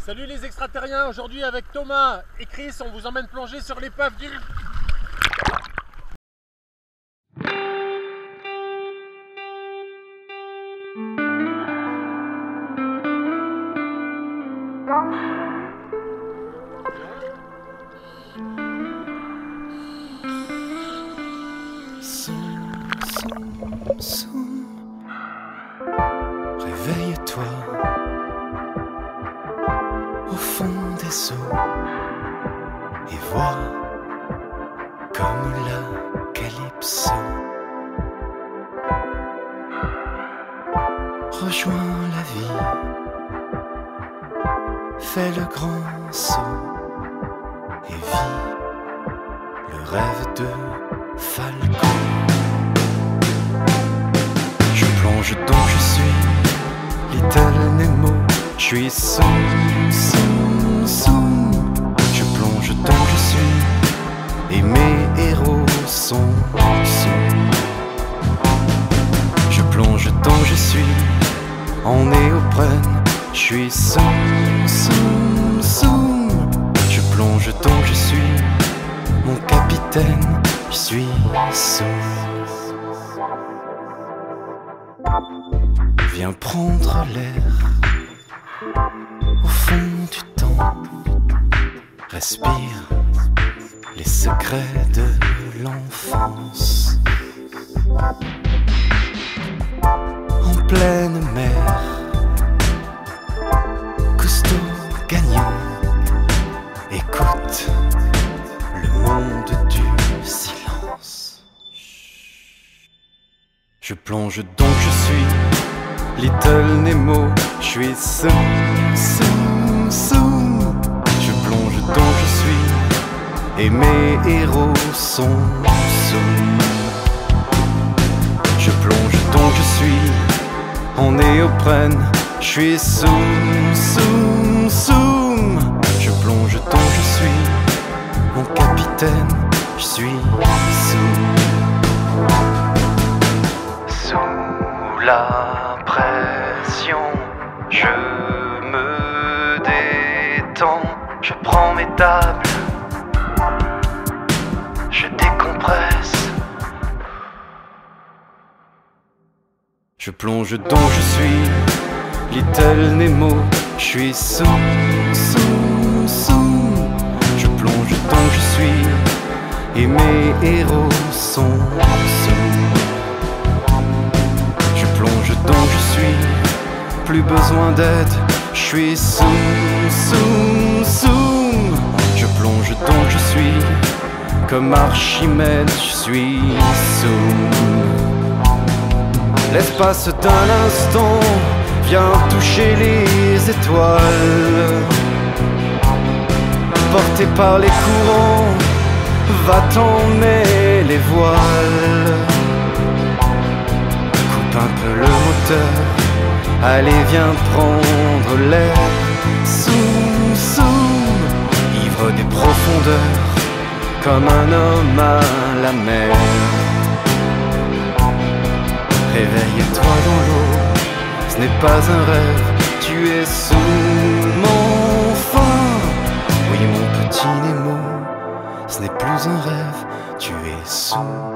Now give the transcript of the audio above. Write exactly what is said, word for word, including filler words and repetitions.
Salut les extraterriens, aujourd'hui avec Thomas et Chris, on vous emmène plonger sur l'épave du... Soum, soum, soum. Réveille-toi au fond des eaux et vois comme la calypso rejoint la vie, fait le grand saut et vit le rêve de Falcon. Je plonge donc je suis Little Nemo, je suis soum, soum, soum. Je plonge donc je suis et mes héros sont soum. Je plonge donc je suis en néoprène, je suis soum, soum, soum. Je plonge donc je suis mon capitaine, je suis soum. Viens prendre l'air au fond du temps, respire les secrets de l'enfance. En pleine mer, costaud gagnant, écoute le monde du silence. Je plonge donc je suis Little Nemo, je suis soum, soum, soum. Je plonge donc je suis et mes héros sont soum. Je plonge donc je suis en néoprène, je suis soum, soum, soum. Je plonge donc je suis mon capitaine, je suis soum. Sous la pression, je me détends, je prends mes tables, je décompresse. Je plonge donc je suis Little Nemo, je suis soum, soum, soum. Je plonge donc je suis et mes héros sont soum. Je plonge donc je suis, plus besoin d'aide, je suis soum, soum, soum. Je plonge donc je suis comme Archimède, je suis soum. L'espace d'un instant vient toucher les étoiles, porté par les courants, va-t'en mais les voiles. Coupe un peu le moteur, allez viens prendre l'air. Soum, soum, ivre des profondeurs, comme un homme à la mer. Réveille-toi dans l'eau, ce n'est pas un rêve, tu es soum enfin. Oui mon petit Nemo, ce n'est plus un rêve, tu es soum.